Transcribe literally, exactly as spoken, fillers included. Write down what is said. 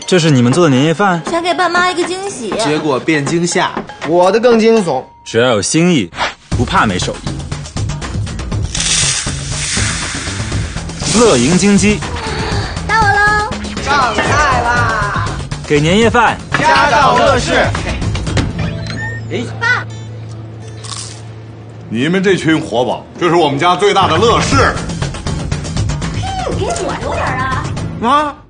这是你们做的年夜饭， 想给爸妈一个惊喜， 结果变惊吓。 我的更惊悚， 只要有心意，不怕没手艺。乐盈金鸡， 到我喽！ 上菜啦！ 给年夜饭加到乐事。 哎，爸， 你们这群活宝，这是我们家最大的乐事。 嘿，你给我留点啊！ 妈。